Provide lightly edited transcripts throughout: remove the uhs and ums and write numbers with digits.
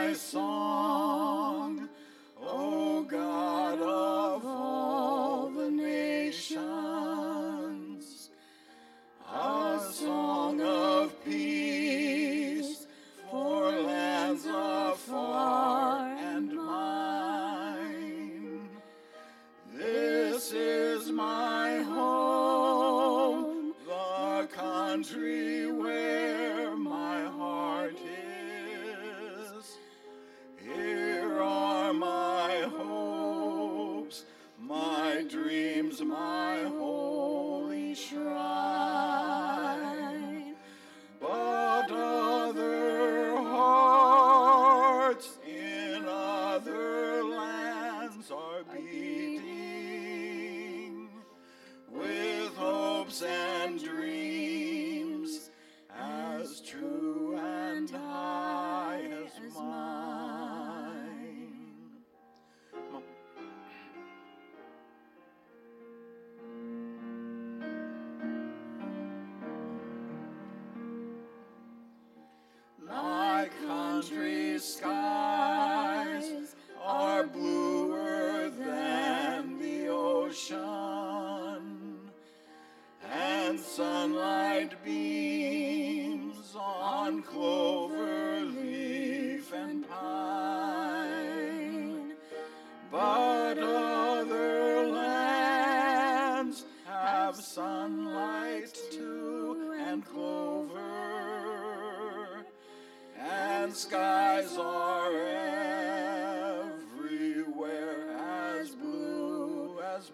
my song, O God of all the nations, a song of peace for lands afar and mine. This is my home, the country where my heart is. Here are my hopes, my dreams, my holy shrine. But other hearts in other lands are beating with hopes and dreams as true and high as mine. My country's skies are bluer than the ocean, and sunlight beams on clover leaf and pine. But other lands have sunlight too, and clover, and skies are everywhere as blue as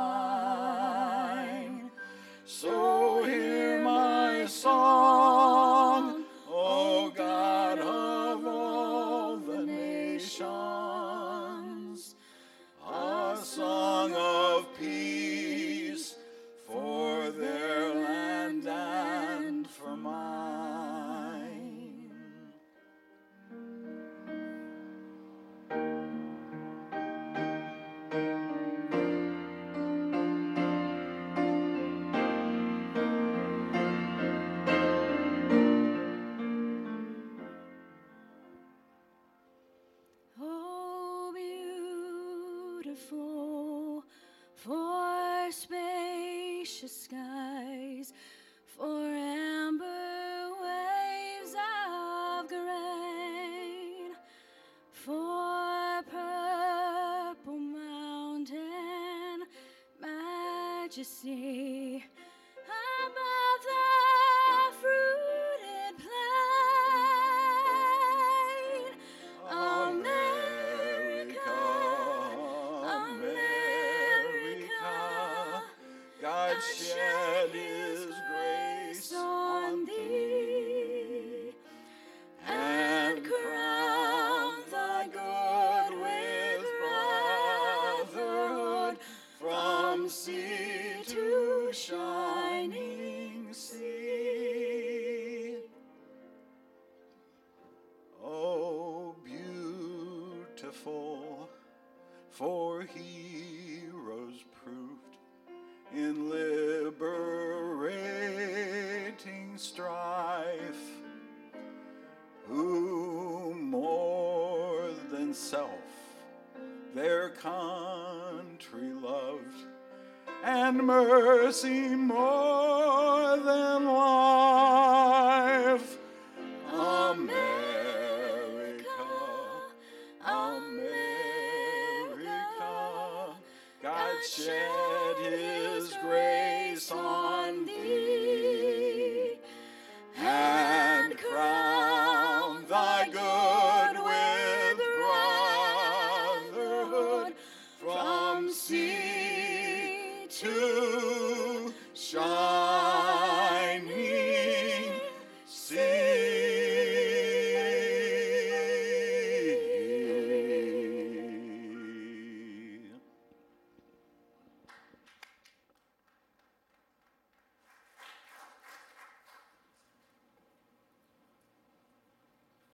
mine. So hear my song, O God of all the nations, a song of peace for their land and for mine. Oh, beautiful for spacious skies, for amber waves of grain, for purple mountain majesty above the fruited plain. America, America, God shed his grace on thee, and crown thy good with brotherhood from sea to shining sea. Oh, beautiful for heroes proved in liberating strife, who more than self their country loved, and mercy more than life. America, America, God shed his grace on thee, and crown thy good with brotherhood from sea to shine.